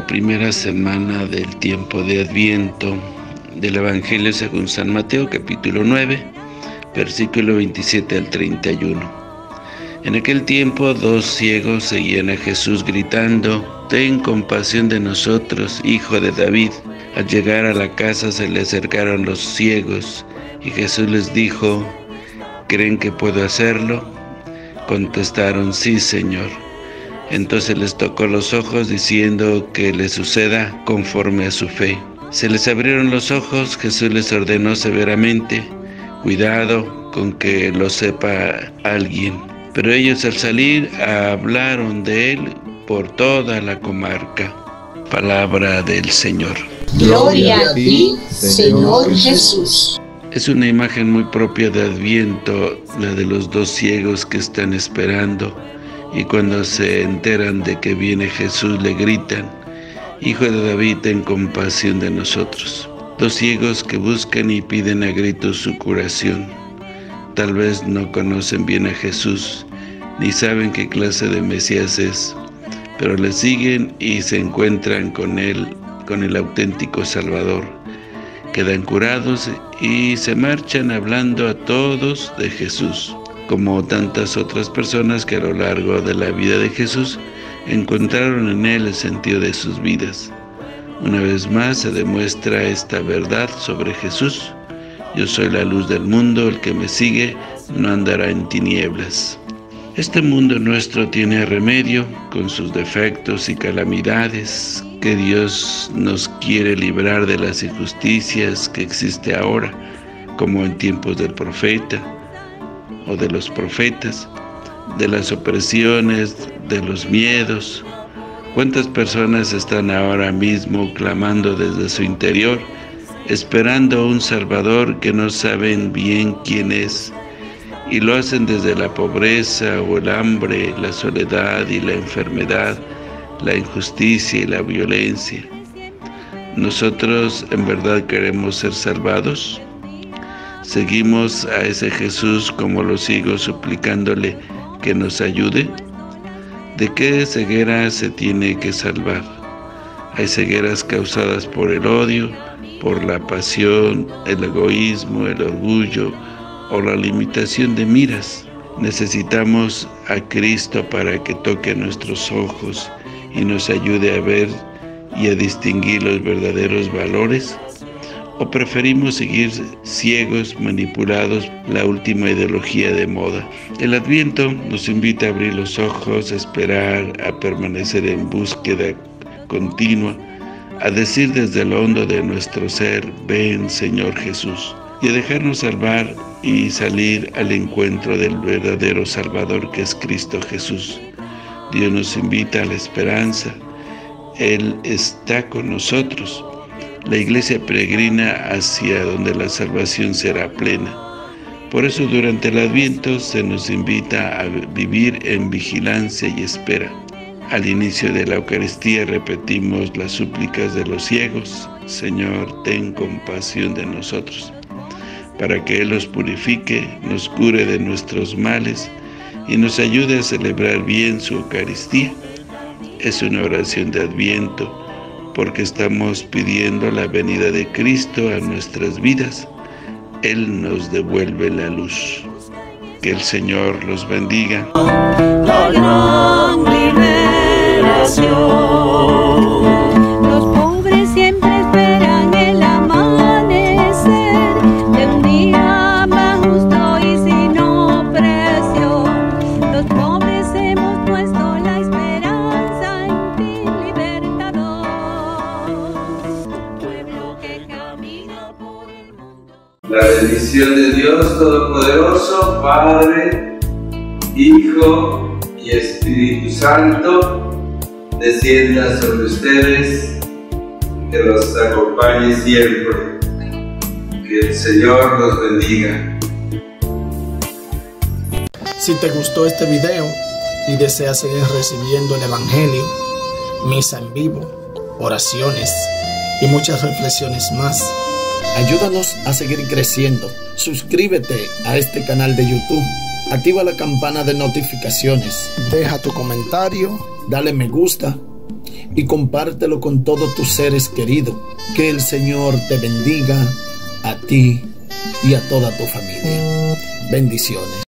la primera semana del tiempo de Adviento del Evangelio según San Mateo, capítulo 9, versículo 27 al 31. En aquel tiempo 2 ciegos seguían a Jesús gritando: «Ten compasión de nosotros, Hijo de David». Al llegar a la casa se le acercaron los ciegos, y Jesús les dijo: «¿Creen que puedo hacerlo?». Contestaron: «Sí, Señor». Entonces les tocó los ojos, diciendo que les suceda conforme a su fe. Se les abrieron los ojos. Jesús les ordenó severamente: «Cuidado con que lo sepa alguien». Pero ellos, al salir, hablaron de él por toda la comarca. Palabra del Señor. Gloria a ti, Señor Jesús. Es una imagen muy propia de Adviento, la de los 2 ciegos que están esperando, y cuando se enteran de que viene Jesús le gritan: «Hijo de David, ten compasión de nosotros». 2 ciegos que buscan y piden a gritos su curación. Tal vez no conocen bien a Jesús, ni saben qué clase de Mesías es, pero le siguen y se encuentran con él, con el auténtico Salvador. Quedan curados y se marchan hablando a todos de Jesús, como tantas otras personas que a lo largo de la vida de Jesús encontraron en él el sentido de sus vidas. Una vez más se demuestra esta verdad sobre Jesús: «Yo soy la luz del mundo, el que me sigue no andará en tinieblas». Este mundo nuestro tiene remedio con sus defectos y calamidades, que Dios nos quiere librar de las injusticias que existe ahora, como en tiempos del profeta o de los profetas, de las opresiones, de los miedos. ¿Cuántas personas están ahora mismo clamando desde su interior, esperando a un Salvador que no saben bien quién es? Y lo hacen desde la pobreza o el hambre, la soledad y la enfermedad, la injusticia y la violencia. ¿Nosotros en verdad queremos ser salvados? ¿Seguimos a ese Jesús como los ciegos suplicándole que nos ayude? ¿De qué ceguera se tiene que salvar? Hay cegueras causadas por el odio, por la pasión, el egoísmo, el orgullo o la limitación de miras. Necesitamos a Cristo para que toque nuestros ojos y nos ayude a ver y a distinguir los verdaderos valores. ¿O preferimos seguir ciegos, manipulados por la última ideología de moda? El Adviento nos invita a abrir los ojos, a esperar, a permanecer en búsqueda continua, a decir desde lo hondo de nuestro ser: «Ven, Señor Jesús», y a dejarnos salvar y salir al encuentro del verdadero Salvador, que es Cristo Jesús. Dios nos invita a la esperanza. Él está con nosotros. La iglesia peregrina hacia donde la salvación será plena. Por eso durante el Adviento se nos invita a vivir en vigilancia y espera. Al inicio de la Eucaristía repetimos las súplicas de los ciegos: «Señor, ten compasión de nosotros», para que Él los purifique, nos cure de nuestros males y nos ayude a celebrar bien su Eucaristía. Es una oración de Adviento, porque estamos pidiendo la venida de Cristo a nuestras vidas. Él nos devuelve la luz. Que el Señor los bendiga. La gran liberación. Los pobres siempre esperan el amanecer de un día más justo y sin opresión. Los pobres hemos puesto la esperanza en ti, libertador. Pueblo que camina por el mundo. La bendición de Dios Todopoderoso, Padre, Hijo y Espíritu Santo, descienda sobre ustedes, que los acompañe siempre. Que el Señor los bendiga. Si te gustó este video y deseas seguir recibiendo el Evangelio, misa en vivo, oraciones y muchas reflexiones más, ayúdanos a seguir creciendo. Suscríbete a este canal de YouTube, activa la campana de notificaciones, deja tu comentario, dale me gusta y compártelo con todos tus seres queridos. Que el Señor te bendiga a ti y a toda tu familia. Bendiciones.